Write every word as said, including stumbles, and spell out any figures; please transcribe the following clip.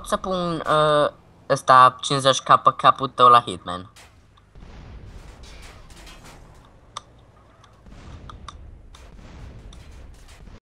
să pun uh, ăsta cincizeci K pe capul tău la Hitman.